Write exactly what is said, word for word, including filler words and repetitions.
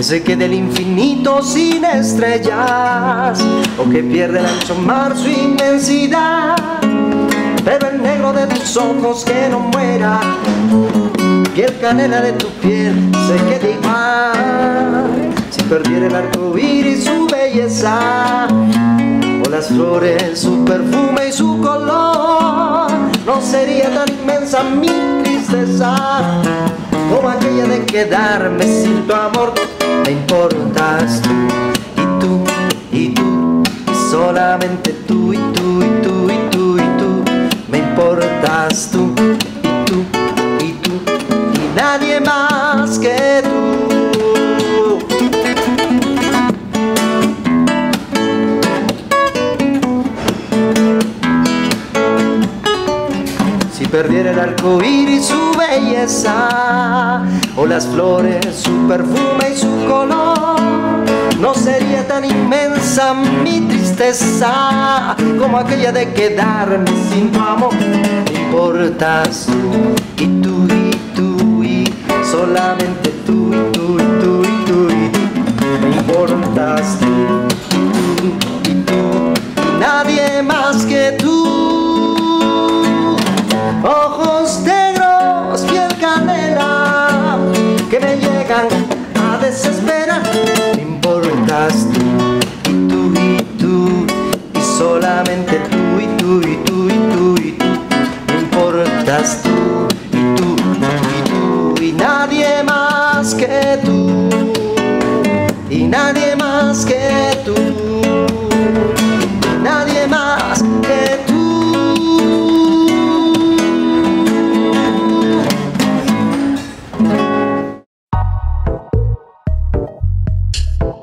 que se quede el infinito sin estrellas, o que pierda el ancho mar su inmensidad, pero el negro de tus ojos que no muera, piel canela de tu piel se quede igual. Si perdiera el arco iris su belleza, o las flores su perfume y su color, no sería tan inmensa mi tristeza como aquella de quedarme sin tu amor. Me importas tú, y tú, y tú, y solamente tú, y tú, y tú, y tú, y tú. Me importas tú, y tú, y tú, y nadie más que tú. Si perdiera el arco iris su belleza, o las flores su perfume y su color, no sería tan inmensa mi tristeza como aquella de quedarme sin tu amor. Me importas tú, y tú, y tú, y solamente tú, y tú, y tú, y tú, y tú. Me importas tú, y tú, y tú, y nadie más que tú. Ojos negros, piel canela, que me llegan a desesperar. Me importas tú, y tú, y tú, y solamente tú, y tú, y tú, y tú, y tú. Me importas tú, y tú, y tú, y nadie más que tú, y nadie más que tú.